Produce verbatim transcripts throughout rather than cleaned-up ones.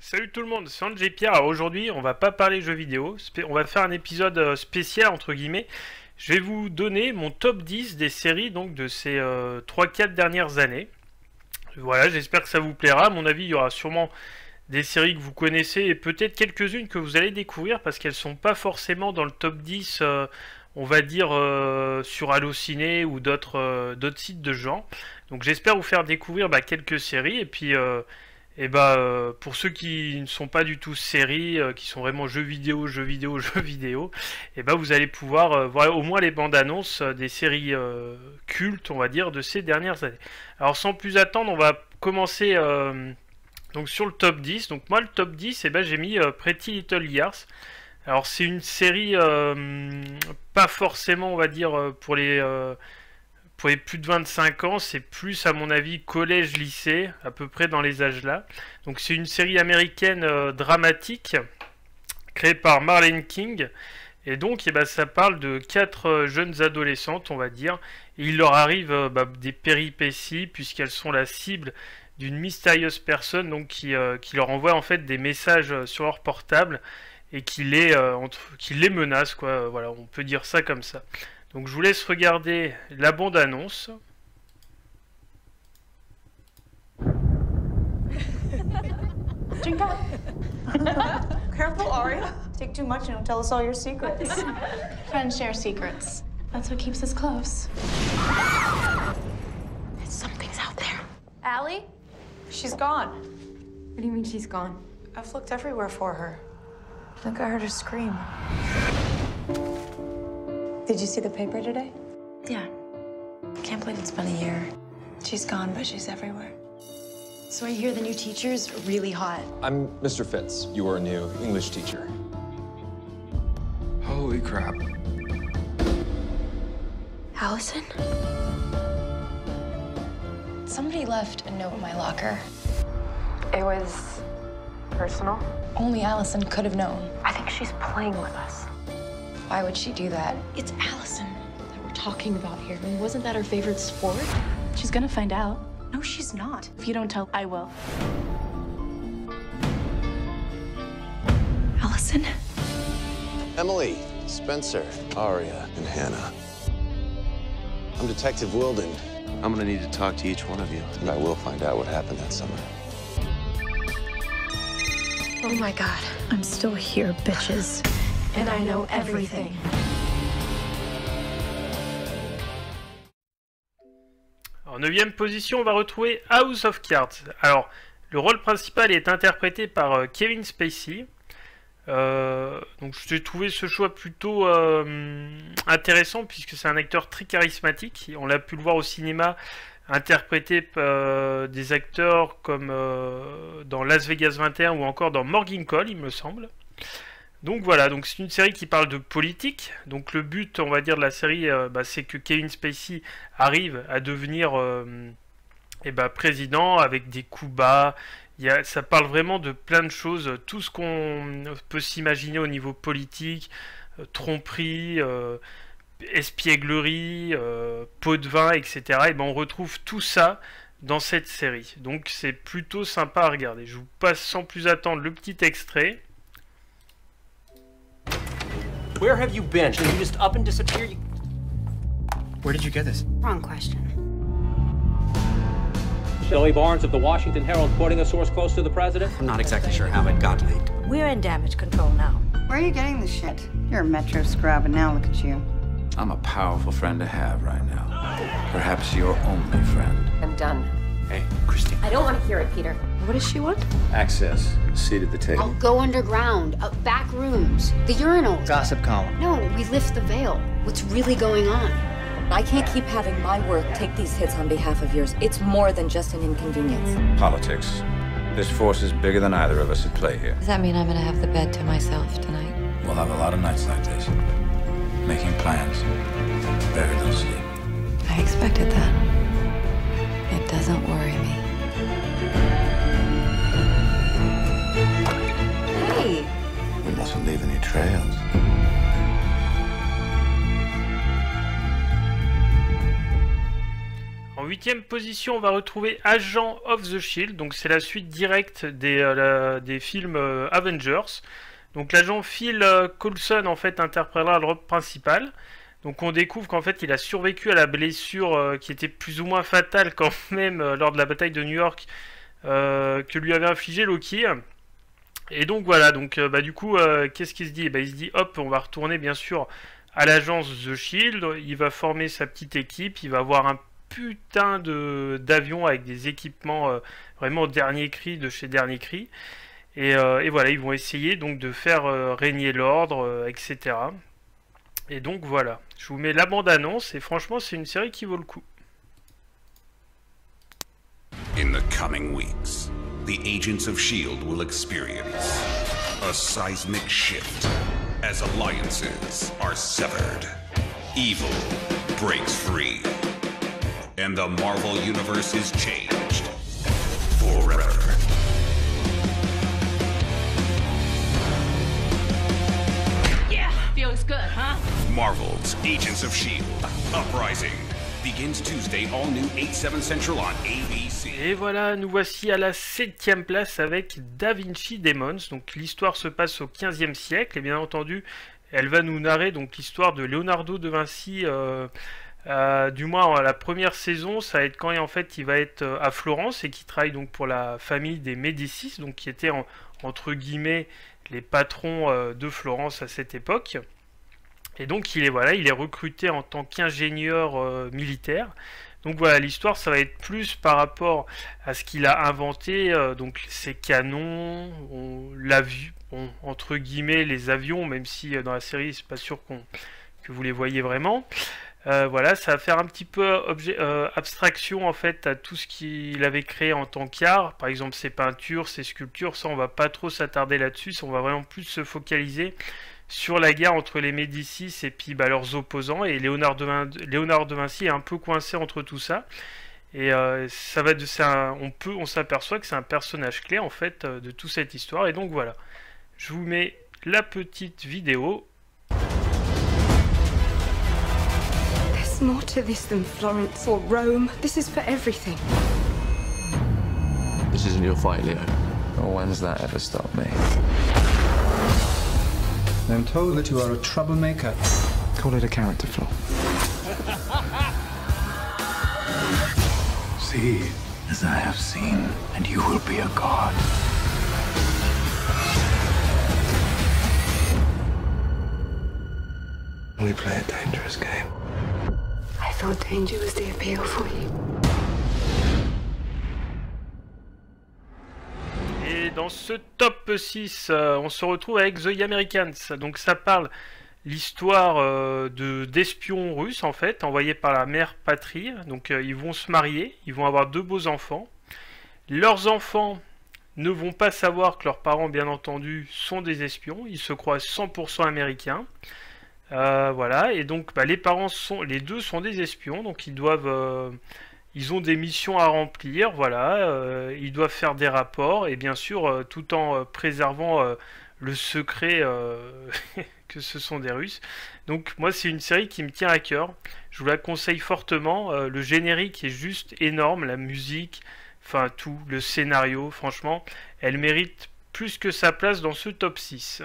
Salut tout le monde, c'est André Pierre. Alors aujourd'hui, on va pas parler jeux vidéo, on va faire un épisode spécial entre guillemets. Je vais vous donner mon top dix des séries donc de ces euh, trois quatre dernières années. Voilà, j'espère que ça vous plaira. À mon avis, il y aura sûrement des séries que vous connaissez et peut-être quelques-unes que vous allez découvrir parce qu'elles sont pas forcément dans le top dix, euh, on va dire, euh, sur Allociné ou d'autres euh, d'autres sites de genre. Donc j'espère vous faire découvrir bah, quelques séries et puis... Euh, Et bah euh, pour ceux qui ne sont pas du tout séries, euh, qui sont vraiment jeux vidéo, jeux vidéo, jeux vidéo, et bah vous allez pouvoir euh, voir au moins les bandes annonces euh, des séries euh, cultes, on va dire, de ces dernières années. Alors sans plus attendre, on va commencer euh, donc sur le top dix. Donc moi le top dix, et bah, j'ai mis euh, Pretty Little Liars. Alors c'est une série euh, pas forcément, on va dire, euh, pour les euh, pour les plus de vingt-cinq ans, c'est plus à mon avis collège-lycée, à peu près dans les âges là. Donc c'est une série américaine euh, dramatique, créée par Marlene King. Et donc eh ben, ça parle de quatre euh, jeunes adolescentes, on va dire. Et il leur arrive euh, bah, des péripéties, puisqu'elles sont la cible d'une mystérieuse personne donc, qui, euh, qui leur envoie en fait des messages sur leur portable et qui les, euh, entre, qui les menace, quoi. Voilà, on peut dire ça comme ça. Donc je vous laisse regarder la bande-annonce. Drink up. Careful, Aria. Take too much and it'll tell us all your secrets. Friends share secrets. That's what keeps us close. Something's out there. Allie? She's gone. What do you mean she's gone? I've looked everywhere for her. I think I heard her scream. Did you see the paper today? Yeah. Can't believe it's been a year. She's gone, but she's everywhere. So I hear the new teacher's really hot. I'm Mister Fitz. You are a new English teacher. Holy crap. Allison? Somebody left a note in my locker. It was personal. Only Allison could have known. I think she's playing with us. Why would she do that? It's Allison that we're talking about here. I mean, wasn't that her favorite sport? She's gonna find out. No, she's not. If you don't tell, I will. Allison? Emily, Spencer, Aria, and Hannah. I'm Detective Wilden. I'm gonna need to talk to each one of you, and I will find out what happened that summer. Oh my God. I'm still here, bitches. And I know everything. En neuvième position, on va retrouver House of Cards. Alors, le rôle principal est interprété par euh, Kevin Spacey. Euh, donc, j'ai trouvé ce choix plutôt euh, intéressant puisque c'est un acteur très charismatique. On l'a pu le voir au cinéma interpréter euh, des acteurs comme euh, dans Las Vegas vingt et un ou encore dans Morning Call, il me semble. Donc voilà, donc c'est une série qui parle de politique. Donc le but, on va dire, de la série, euh, bah, c'est que Kevin Spacey arrive à devenir euh, eh bah, président avec des coups bas. Il y a, ça parle vraiment de plein de choses, tout ce qu'on peut s'imaginer au niveau politique, euh, tromperie, euh, espièglerie, euh, pot de vin, et cetera. Et ben on retrouve tout ça dans cette série. Donc c'est plutôt sympa à regarder. Je vous passe sans plus attendre le petit extrait. Where have you been? Did you just up and disappear? You... Where did you get this? Wrong question. Shelley Barnes of the Washington Herald quoting a source close to the president? I'm not exactly sure how it got leaked. We're in damage control now. Where are you getting this shit? You're a Metro scrub, and now look at you. I'm a powerful friend to have right now. Perhaps your only friend. I'm done. Hey, Christine. I don't want to hear it, Peter. What does she want? Access. A seat at the table. I'll go underground, uh, back rooms, the urinals. Gossip column. No, we lift the veil. What's really going on? I can't keep having my work take these hits on behalf of yours. It's more than just an inconvenience. Politics. This force is bigger than either of us at play here. Does that mean I'm gonna have the bed to myself tonight? We'll have a lot of nights like this. Making plans. Buried no sleep. I expected that. It doesn't worry me. Hey! We mustn't leave any trails. En huitième position, on va retrouver Agent of the Shield. Donc c'est la suite directe des, euh, la, des films euh, Avengers. Donc l'agent Phil euh, Coulson en fait interprétera le rôle principal. Donc on découvre qu'en fait il a survécu à la blessure euh, qui était plus ou moins fatale quand même euh, lors de la bataille de New York euh, que lui avait infligé Loki. Et donc voilà, donc euh, bah, du coup euh, qu'est-ce qu'il se dit? Bah, il se dit hop, on va retourner bien sûr à l'agence The Shield. Il va former sa petite équipe, il va avoir un putain de d'avions avec des équipements euh, vraiment dernier cri de chez dernier cri. Et, euh, et voilà, ils vont essayer donc de faire euh, régner l'ordre, euh, et cetera. Et donc voilà, je vous mets la bande-annonce et franchement c'est une série qui vaut le coup. In the coming weeks, the agents of S H I E L D will experience a seismic shift as alliances are severed. Evil breaks free, and the Marvel Universe is changed forever. Feels good, huh? Marvel's Agents of S H I E L D Uprising begins Tuesday, all new eight seven Central on A B C. Et voilà, nous voici à la septième place avec Da Vinci Demons. Donc l'histoire se passe au quinzième siècle et bien entendu, elle va nous narrer donc l'histoire de Leonardo da Vinci. Euh, euh, du moins la première saison, ça va être quand en fait il va être à Florence et qui travaille donc pour la famille des Médicis, donc qui était en, entre guillemets les patrons euh, de Florence à cette époque. Et donc il est voilà, il est recruté en tant qu'ingénieur euh, militaire. Donc voilà, l'histoire ça va être plus par rapport à ce qu'il a inventé, euh, donc ses canons, on l'a vu, bon, entre guillemets les avions, même si euh, dans la série c'est pas sûr qu'on que vous les voyez vraiment. Euh, voilà, ça va faire un petit peu objet, euh, abstraction en fait à tout ce qu'il avait créé en tant qu'art, par exemple ses peintures, ses sculptures, ça on va pas trop s'attarder là-dessus, on va vraiment plus se focaliser sur la guerre entre les Médicis et puis bah, leurs opposants, et Léonard de, Vin Léonard de Vinci est un peu coincé entre tout ça, et euh, ça va de ça, on peut, on s'aperçoit que c'est un personnage clé en fait de toute cette histoire, et donc voilà, je vous mets la petite vidéo. More to this than Florence or Rome. This is for everything. This isn't your fight, Leo. Or when's that ever stopped me? I'm told that you are a troublemaker. Call it a character flaw. See, as I have seen, and you will be a god. We play a dangerous game. I thought danger was the appeal for you. Et dans ce top six, euh, on se retrouve avec The Americans. Donc ça parle l'histoire euh, de d'espions russes en fait, envoyés par la mère patrie. Donc euh, ils vont se marier, ils vont avoir deux beaux enfants. Leurs enfants ne vont pas savoir que leurs parents, bien entendu, sont des espions. Ils se croient cent pour cent américains. Euh, voilà, et donc bah, les parents sont, les deux sont des espions, donc ils doivent, euh, ils ont des missions à remplir, voilà, euh, ils doivent faire des rapports, et bien sûr, euh, tout en euh, préservant euh, le secret euh, que ce sont des Russes. Donc moi c'est une série qui me tient à cœur, je vous la conseille fortement, euh, le générique est juste énorme, la musique, enfin tout, le scénario, franchement, elle mérite plus que sa place dans ce top six.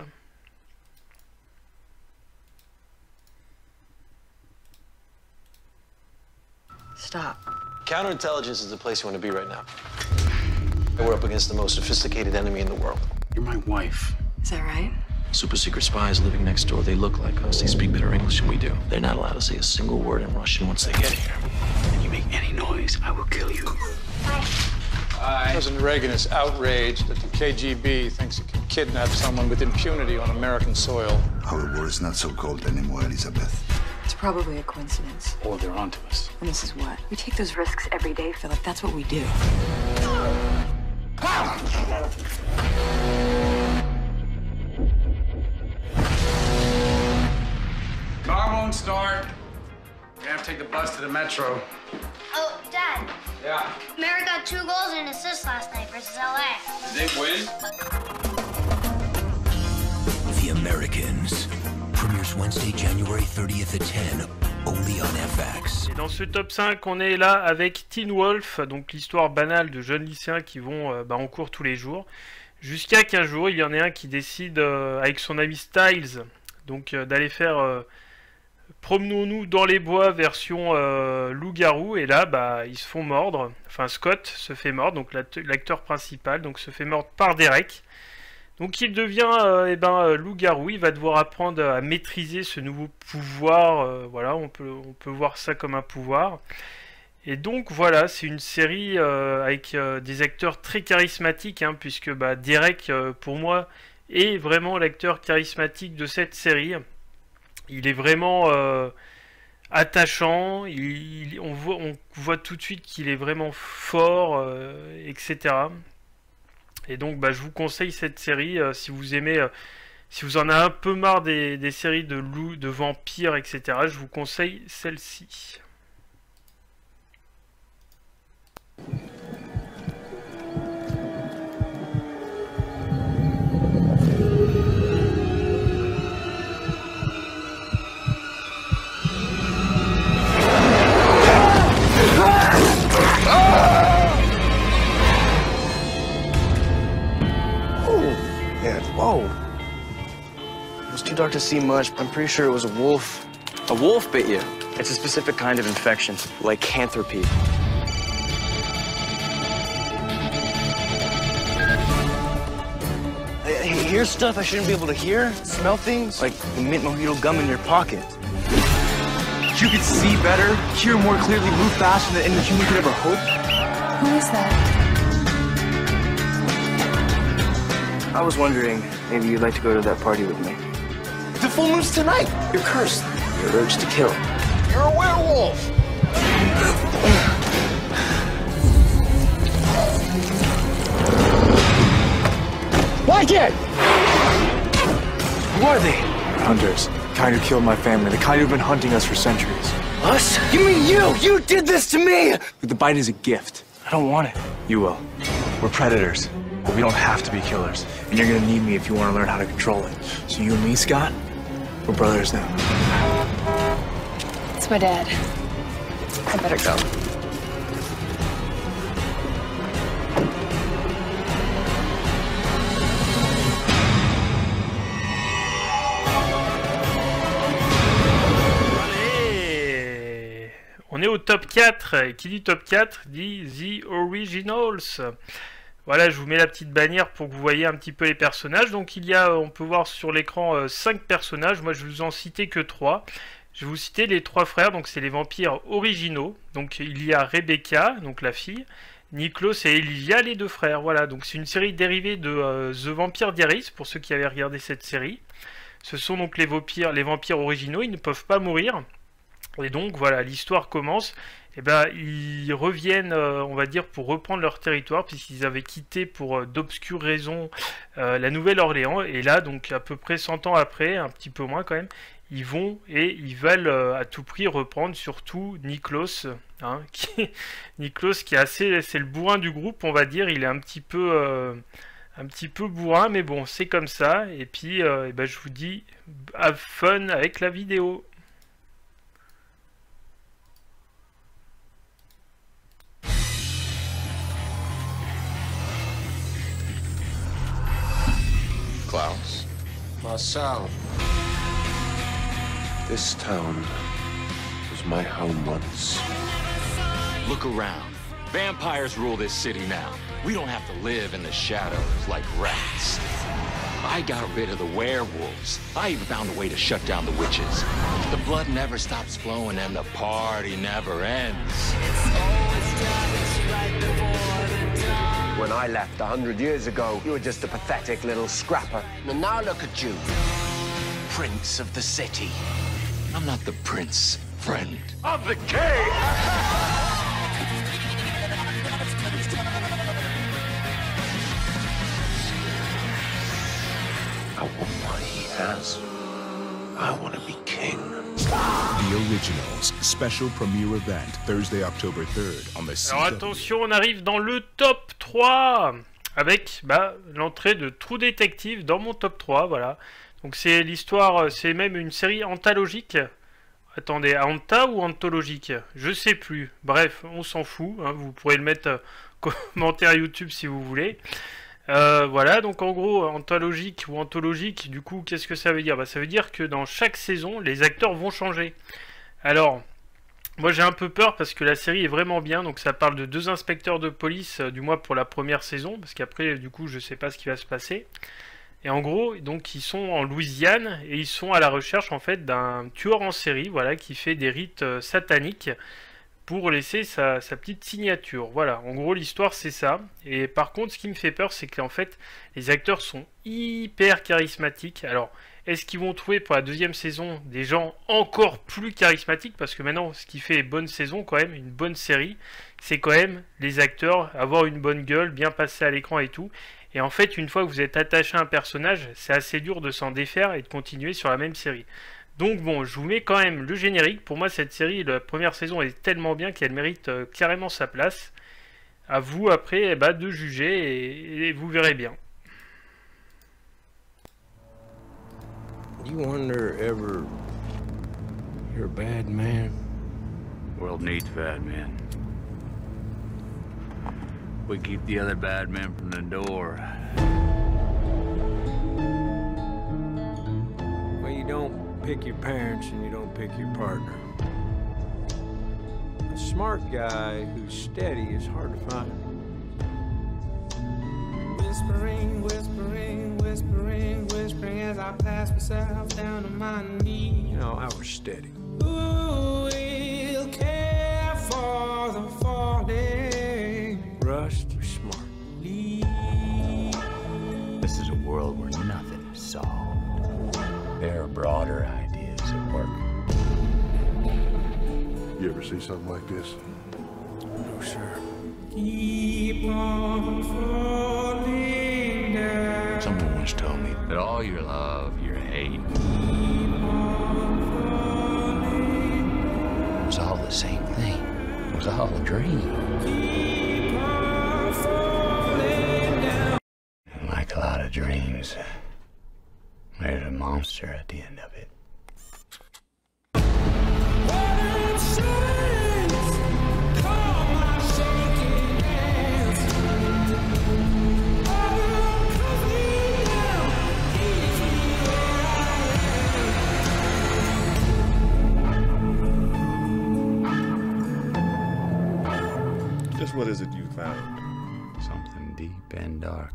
Stop. Counterintelligence is the place you want to be right now. We're up against the most sophisticated enemy in the world. You're my wife. Is that right? Super secret spies living next door. They look like us. They speak better English than we do. They're not allowed to say a single word in Russian once they get here. And you make any noise, I will kill you. Hi. President Reagan is outraged that the K G B thinks it can kidnap someone with impunity on American soil. Our war is not so cold anymore, Elizabeth. It's probably a coincidence. Or they're onto us. And this is what? We take those risks every day, Philip. That's what we do. Car won't start. You have to take the bus to the metro. Oh, Dad. Yeah. America got two goals and assists last night versus L A. Did they win? The Americans. Premieres Wednesday, January thirtieth at ten. only on F X. Et dans ce top cinq, on est là avec Teen Wolf, donc l'histoire banale de jeunes lycéens qui vont euh, bah, en cours tous les jours. Jusqu'à qu'un jour, il y en ait un qui décide euh, avec son ami Styles donc euh, d'aller faire euh, promenons-nous dans les bois version euh, loup-garou, et là bah ils se font mordre, enfin Scott se fait mordre, donc l'acteur principal donc se fait mordre par Derek. Donc il devient euh, eh ben, euh, loup-garou, il va devoir apprendre à maîtriser ce nouveau pouvoir, euh, voilà, on peut, on peut voir ça comme un pouvoir. Et donc voilà, c'est une série euh, avec euh, des acteurs très charismatiques, hein, puisque bah, Derek, euh, pour moi, est vraiment l'acteur charismatique de cette série. Il est vraiment euh, attachant, il, il, on, voit, on voit tout de suite qu'il est vraiment fort, euh, et cetera. Et donc bah, je vous conseille cette série, euh, si vous aimez, euh, si vous en avez un peu marre des, des séries de loups, de vampires, et cetera. Je vous conseille celle-ci. Whoa. It was too dark to see much, but I'm pretty sure it was a wolf. A wolf bit you? It's a specific kind of infection, lycanthropy. I hear stuff I shouldn't be able to hear, smell things, like the mint mojito gum in your pocket. You could see better, hear more clearly, move faster than any human could ever hope. Who is that? I was wondering, maybe you'd like to go to that party with me. The full moon's tonight! You're cursed. You're urged to kill. You're a werewolf! Like it! Who are they? Hunters. The kind who killed my family. The kind who've been hunting us for centuries. Us? You mean you? You did this to me! But the bite is a gift. I don't want it. You will. We're predators. But we don't have to be killers. And you're gonna need me if you want to learn how to control it. So you and me, Scott, we're brothers now. It's my dad. I better go. Allez, on est au top quatre. Et qui dit top quatre dit The Originals. Voilà, je vous mets la petite bannière pour que vous voyez un petit peu les personnages. Donc il y a, on peut voir sur l'écran euh, cinq personnages. Moi je vais vous en citer que trois. Je vais vous citer les trois frères, donc c'est les vampires originaux. Donc il y a Rebecca, donc la fille, Niklos et Elijah, les deux frères. Voilà, donc c'est une série dérivée de euh, The Vampire Diaries, pour ceux qui avaient regardé cette série. Ce sont donc les vampires, les vampires originaux, ils ne peuvent pas mourir. Et donc voilà, l'histoire commence. Et ben, ils reviennent, euh, on va dire, pour reprendre leur territoire, puisqu'ils avaient quitté pour euh, d'obscures raisons euh, la Nouvelle-Orléans. Et là, donc à peu près cent ans après, un petit peu moins quand même, ils vont et ils veulent euh, à tout prix reprendre, surtout Niklos, hein, qui Niklos qui est assez, c'est le bourrin du groupe, on va dire. Il est un petit peu, euh, un petit peu bourrin, mais bon, c'est comme ça. Et puis, euh, et ben, je vous dis, have fun avec la vidéo. Klaus. Marcel. This town was my home once. Look around. Vampires rule this city now. We don't have to live in the shadows like rats. I got rid of the werewolves. I even found a way to shut down the witches. The blood never stops flowing and the party never ends. When I left a hundred years ago, you were just a pathetic little scrapper. And now look at you, Prince of the City. I'm not the prince, friend. Of the king! I want what he has. I want to be king. The Originals special premiere event Thursday, October third on the C W. Alors attention, on arrive dans le top trois avec bah, l'entrée de True Detective dans mon top trois, voilà. Donc c'est l'histoire, c'est même une série anthologique Attendez, Anta ou Anthologique? Je sais plus. Bref, on s'en fout. Hein, vous pourrez le mettre euh, commentaire YouTube si vous voulez. Euh, voilà, donc en gros, Anthologique ou Anthologique, du coup, qu'est-ce que ça veut dire? Bah, ça veut dire que dans chaque saison, les acteurs vont changer. Alors, moi j'ai un peu peur parce que la série est vraiment bien. Donc ça parle de deux inspecteurs de police, euh, du moins pour la première saison. Parce qu'après, du coup, je sais pas ce qui va se passer. Et en gros, donc ils sont en Louisiane et ils sont à la recherche en fait d'un tueur en série, voilà, qui fait des rites euh, sataniques pour laisser sa, sa petite signature. Voilà, en gros l'histoire c'est ça. Et par contre, ce qui me fait peur, c'est que en fait les acteurs sont hyper charismatiques. Alors, est-ce qu'ils vont trouver pour la deuxième saison des gens encore plus charismatiques? Parce que maintenant, ce qui fait une bonne saison quand même, une bonne série, c'est quand même les acteurs, avoir une bonne gueule, bien passer à l'écran et tout. Et en fait, une fois que vous êtes attaché à un personnage, c'est assez dur de s'en défaire et de continuer sur la même série. Donc bon, je vous mets quand même le générique. Pour moi, cette série, la première saison est tellement bien qu'elle mérite euh, carrément sa place. À vous, après, eh ben, de juger et, et vous verrez bien. Do you wonder ever you're a bad man? World needs bad men. We keep the other bad men from the door. Well, you don't pick your parents and you don't pick your partner. A smart guy who's steady is hard to find. Whispering, whispering, whispering, whispering as I pass myself down on my knees. You know, I was steady. Who will care for the falling? Rust, you're smart. This is a world where nothing is solved. There are broader ideas at work. You ever see something like this? No, sir. Keep on falling down. Someone once told me that all your love, your hate, it was all the same thing. It was all a dream. And like a lot of dreams, there's a monster at the end of it. Just what is it you found? Something deep and dark.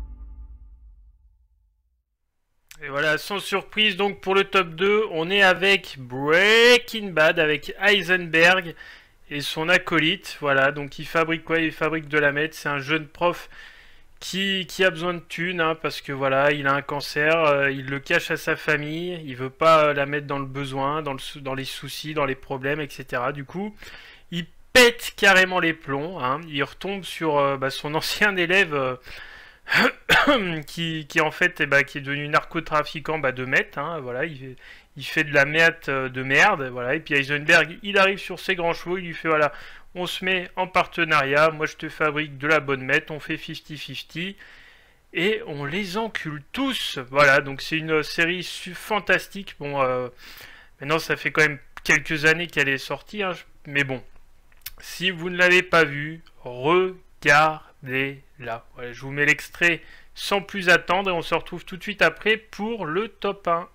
Et voilà, sans surprise, donc pour le top deux, on est avec Breaking Bad, avec Heisenberg et son acolyte. Voilà, donc il fabrique quoi? Il fabrique de la meth. C'est un jeune prof qui, qui a besoin de thunes, hein, parce que voilà, il a un cancer, euh, il le cache à sa famille, il veut pas euh, la mettre dans le besoin, dans, le, dans les soucis, dans les problèmes, et cetera. Du coup, il pète carrément les plombs, hein. Il retombe sur euh, bah, son ancien élève euh, qui, qui en fait eh bah, qui est devenu narcotrafiquant bah, de meth, hein. Voilà, il, il fait de la meth euh, de merde, voilà. Et puis Heisenberg, il arrive sur ses grands chevaux, il lui fait voilà, on se met en partenariat, moi je te fabrique de la bonne meth, on fait cinquante cinquante et on les encule tous. Voilà, donc c'est une série fantastique. Bon, euh, maintenant ça fait quand même quelques années qu'elle est sortie, hein, mais bon, si vous ne l'avez pas vue, regardez-la. Voilà, je vous mets l'extrait sans plus attendre et on se retrouve tout de suite après pour le top un.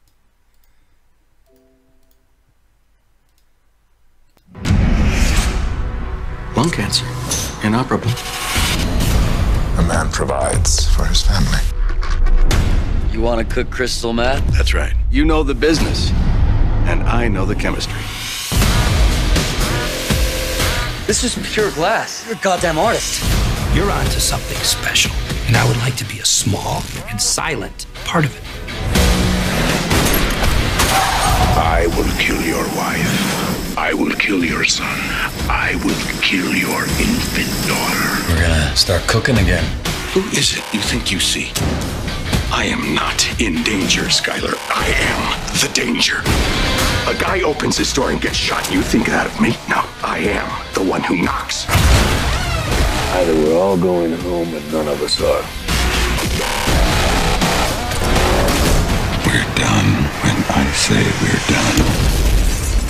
Lung cancer. Inoperable. A man provides for his family. You want to cook crystal meth? That's right. You know the business, and I know the chemistry. This is pure glass. You're a goddamn artist. You're onto something special, and I would like to be a small and silent part of it. I will kill your wife. I will kill your son. I will kill your infant daughter. We're gonna start cooking again. Who is it you think you see? I am not in danger, Skylar. I am the danger. A guy opens his door and gets shot. You think that of me? No, I am the one who knocks. Either we're all going home, but none of us are. We're done when I say we're done.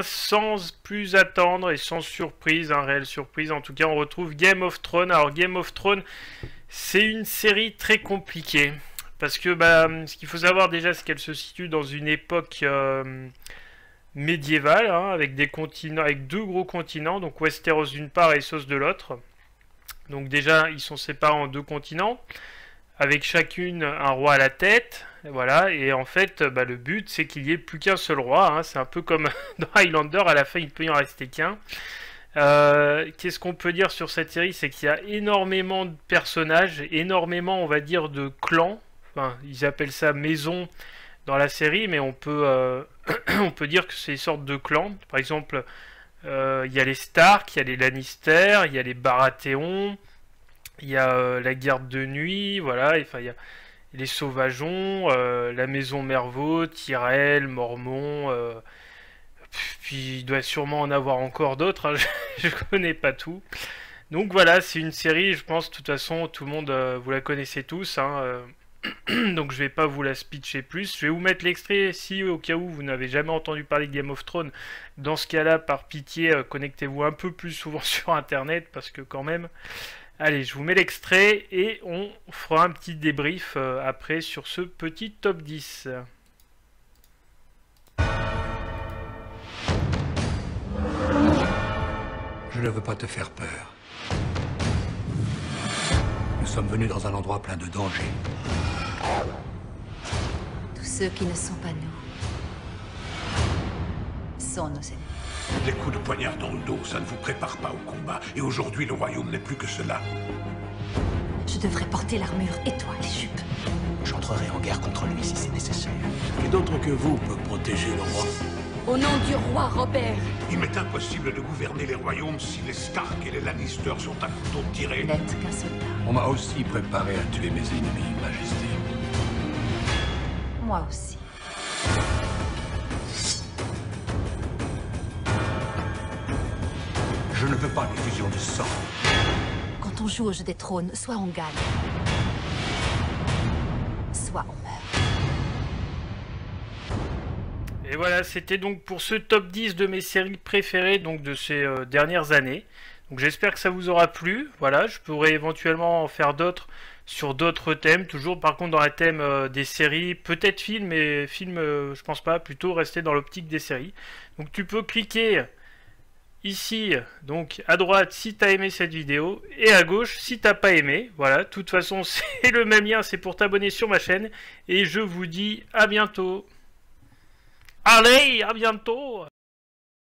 sans plus attendre et sans surprise, un hein, réelle surprise, en tout cas on retrouve Game of Thrones. Alors Game of Thrones, c'est une série très compliquée, parce que bah, ce qu'il faut savoir déjà, c'est qu'elle se situe dans une époque euh, médiévale, hein, avec des continents, avec deux gros continents, donc Westeros d'une part et Essos de l'autre. Donc déjà, ils sont séparés en deux continents, avec chacune un roi à la tête, et voilà, et en fait, bah, le but, c'est qu'il n'y ait plus qu'un seul roi, hein, c'est un peu comme dans Highlander, à la fin, il ne peut y en rester qu'un. Euh, Qu'est-ce qu'on peut dire sur cette série? C'est qu'il y a énormément de personnages, énormément, on va dire, de clans, enfin, ils appellent ça maison dans la série, mais on peut, euh, on peut dire que c'est une sorte de clans. Par exemple, euh, il y a les Stark, il y a les Lannister, il y a les Baratheon, il y a euh, la garde de nuit, voilà, enfin, il y a les Sauvageons, euh, la maison Mervaux, Tyrell, Mormont, euh, puis il doit sûrement en avoir encore d'autres, hein, je, je connais pas tout. Donc voilà, c'est une série, je pense, de toute façon, tout le monde, euh, vous la connaissez tous, hein, euh, donc je vais pas vous la speecher plus. Je vais vous mettre l'extrait si au cas où vous n'avez jamais entendu parler de Game of Thrones. Dans ce cas-là, par pitié, euh, connectez-vous un peu plus souvent sur internet, parce que quand même... Allez, je vous mets l'extrait et on fera un petit débrief euh, après sur ce petit top dix. Je ne veux pas te faire peur. Nous sommes venus dans un endroit plein de dangers. Tous ceux qui ne sont pas nous sont nos ennemis. Les coups de poignard dans le dos, ça ne vous prépare pas au combat. Et aujourd'hui, le royaume n'est plus que cela. Je devrais porter l'armure et toi, les jupes. J'entrerai en guerre contre lui si c'est nécessaire. Qui d'autre que vous peut protéger le roi? Au nom du roi Robert. Il m'est impossible de gouverner les royaumes si les Stark et les Lannister sont à couteau tiré. N'être qu'un soldat. On m'a aussi préparé à tuer mes ennemis, Majesté. Moi aussi. Je ne veux pas d'effusion de sang. Quand on joue au jeu des trônes, soit on gagne, soit on meurt. Et voilà, c'était donc pour ce top dix de mes séries préférées, donc de ces euh, dernières années. Donc j'espère que ça vous aura plu. Voilà, je pourrais éventuellement en faire d'autres sur d'autres thèmes. Toujours par contre dans le thème euh, des séries, peut-être films, mais films, euh, je pense pas, plutôt rester dans l'optique des séries. Donc tu peux cliquer ici, donc à droite si tu as aimé cette vidéo, et à gauche si t'as pas aimé. Voilà, de toute façon c'est le même lien, c'est pour t'abonner sur ma chaîne. Et je vous dis à bientôt. Allez, à bientôt.